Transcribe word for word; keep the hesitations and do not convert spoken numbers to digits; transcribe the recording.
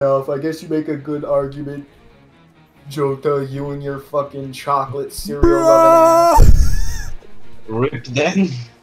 enough. I guess you make a good argument, Jota, you and your fucking chocolate cereal loving ass. Rip then.